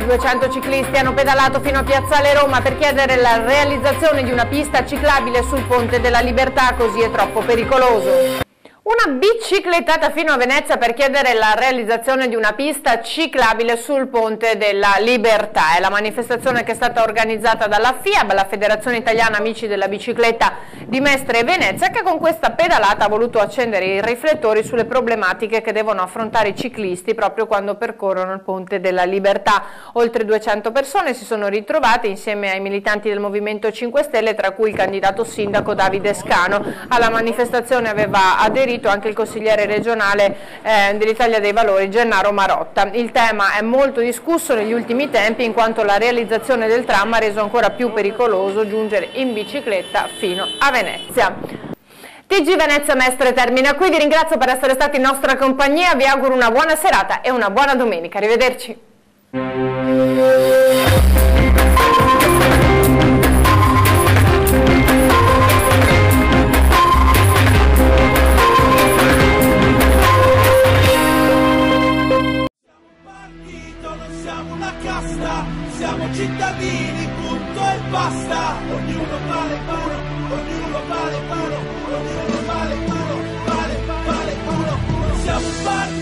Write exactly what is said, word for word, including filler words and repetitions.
duecento ciclisti hanno pedalato fino a Piazzale Roma per chiedere la realizzazione di una pista ciclabile sul Ponte della Libertà, così è troppo pericoloso. Una biciclettata fino a Venezia per chiedere la realizzazione di una pista ciclabile sul Ponte della Libertà. È la manifestazione che è stata organizzata dalla F I A B, la Federazione Italiana Amici della Bicicletta di Mestre e Venezia, che con questa pedalata ha voluto accendere i riflettori sulle problematiche che devono affrontare i ciclisti proprio quando percorrono il Ponte della Libertà. Oltre duecento persone si sono ritrovate insieme ai militanti del Movimento cinque Stelle, tra cui il candidato sindaco Davide Scano. Alla manifestazione aveva aderito anche il consigliere regionale eh, dell'Italia dei Valori Gennaro Marotta. Il tema è molto discusso negli ultimi tempi, in quanto la realizzazione del tram ha reso ancora più pericoloso giungere in bicicletta fino a Venezia. T G Venezia Mestre termina qui, vi ringrazio per essere stati in nostra compagnia, vi auguro una buona serata e una buona domenica. Arrivederci. Siamo cittadini, punto e basta. Ognuno vale uno, ognuno vale uno, ognuno vale uno, vale, vale uno. Siamo un partito.